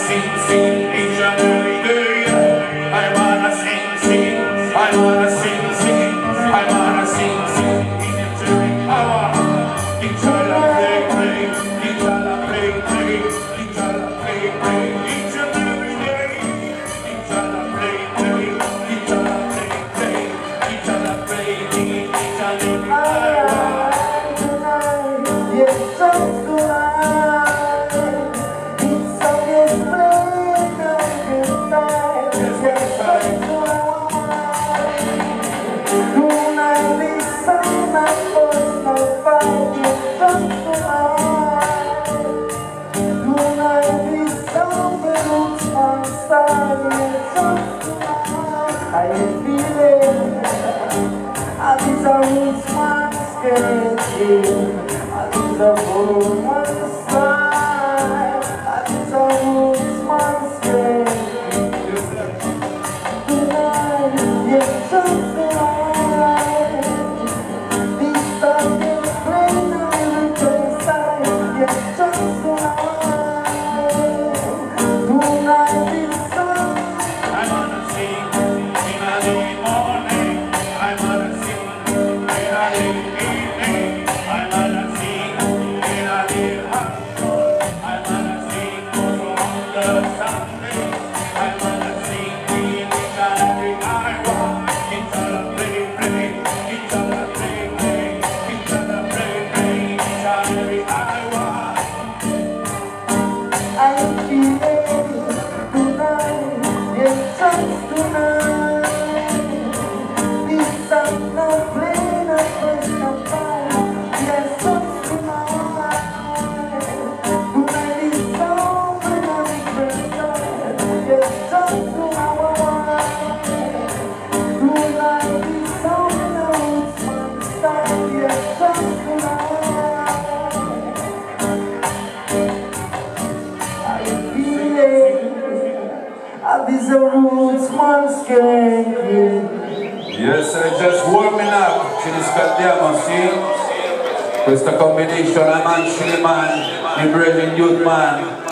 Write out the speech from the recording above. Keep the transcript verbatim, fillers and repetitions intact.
sing, sing each and every day. I wanna sing, sing, I wanna sing, sing, I wanna sing, sing each and every hour. Each other play, play, each other play, play, each other play, play, each and every day. Each other play, play, each other play, play, each other play, each and every hour. Yes, just tonight. It's song is playing on goodbye. Yes, just tonight. Tonight this song that was no fight. Yes, just tonight. Tonight this song belongs on style. Yes, just tonight. I am feeling as it's a roots man sketching. The moon on the side, I think the moon's monster. Tonight, yes, just tonight. This song is playing on the side, yes, just tonight. Tonight, this song. I wanna sing in a late morning. I wanna sing in a late evening. I wanna sing. I am feeling tonight, yes, just tonight. This song now playing a first of all, yes, just tonight. Tonight is song playing on the first time, yes, just tonight. Tonight is song playing on the first time, yes, just tonight. These are roots, man, skanking. Yes, I'm just warming up, ci riscaldiamo, sì? Questa combination, I'm Anthony Man, Ibrahim Youth Man.